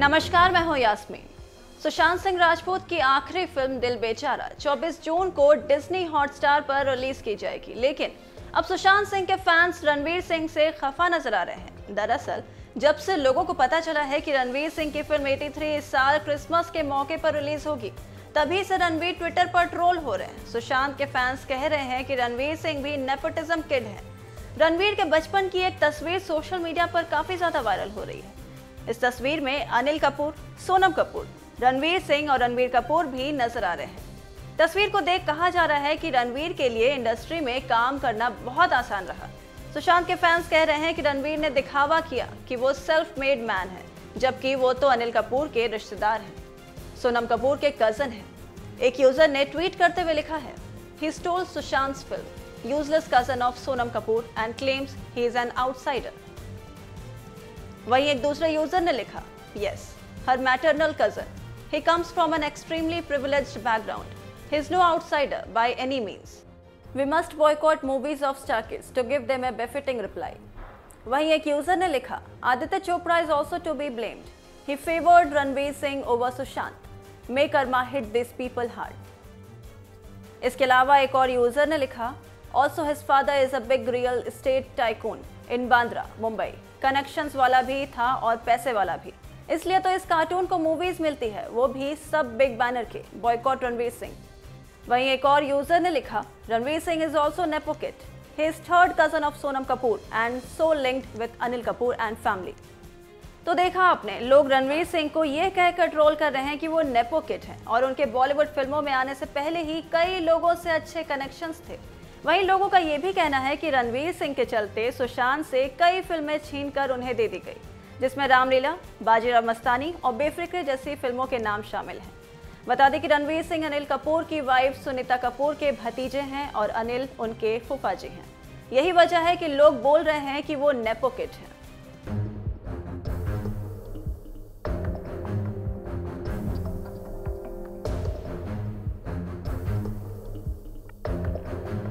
नमस्कार, मैं हूं यास्मीन। सुशांत सिंह राजपूत की आखिरी फिल्म दिल बेचारा 24 जून को डिज्नी हॉटस्टार पर रिलीज की जाएगी, लेकिन अब सुशांत सिंह के फैंस रणवीर सिंह से खफा नजर आ रहे हैं। दरअसल जब से लोगों को पता चला है कि रणवीर सिंह की फिल्म 83 इस साल क्रिसमस के मौके पर रिलीज होगी, तभी से रणवीर ट्विटर पर ट्रोल हो रहे हैं। सुशांत के फैंस कह रहे हैं कि रणवीर सिंह भी नेपोटिज्म किड है। रणवीर के बचपन की एक तस्वीर सोशल मीडिया पर काफी ज्यादा वायरल हो रही है। इस तस्वीर में अनिल कपूर, सोनम कपूर, रणवीर सिंह और रणबीर कपूर भी नजर आ रहे हैं। तस्वीर को देख कहा जा रहा है कि रणवीर के लिए इंडस्ट्री में काम करना बहुत आसान रहा। सुशांत के फैंस कह रहे हैं कि रणवीर ने दिखावा किया कि वो सेल्फ मेड मैन है, जबकि वो तो अनिल कपूर के रिश्तेदार हैं, सोनम कपूर के कजन हैं। एक यूजर ने ट्वीट करते हुए लिखा है, he stole Sushant's film, useless cousin of Sonam Kapoor and claims he is an outsider। वहीं एक दूसरे यूजर ने लिखा, yes, her maternal cousin, he comes from an extremely privileged background, he is no outsider by any means, we must boycott movies of star kids to give them a befitting reply। वहीं एक user ने लिखा, Aditya Chopra is also to be blamed, he favored Ranveer Singh over Sushant, may karma hit these people hard। इसके अलावा एक और user ने लिखा, also his father is a big real estate tycoon in Bandra, Mumbai, connections वाला भी था और पैसे वाला भी, इसलिए तो इस कार्टून को मूवीज मिलती है, वो भी सब बिग बैनर के, बॉयकॉट रणवीर सिंह। वहीं एक और यूजर ने लिखा, Ranveer Singh is also nepo kid, he is third cousin of Sonam Kapoor and so linked with Anil Kapoor and family. तो देखा आपने, लोग रणवीर सिंह को ये कहकर ट्रोल कर रहे हैं कि वो नेपो किड हैं और उनके बॉलीवुड फिल्मों में आने से पहले ही कई लोगों से अच्छे कनेक्शंस थे। वहीं लोगों का ये भी कहना है कि रणवीर सिंह के चलते सुशांत से कई फिल्में छीनकर उन्हें दे दी गई, जिसमें रामलीला, बाजीराव मस्तानी और बेफिक्र जैसी फिल्मों के नाम शामिल हैं। बता दें कि रणवीर सिंह अनिल कपूर की वाइफ सुनीता कपूर के भतीजे हैं और अनिल उनके फूफा जी हैं। यही वजह है कि लोग बोल रहे हैं कि वो नेपो किड हैं।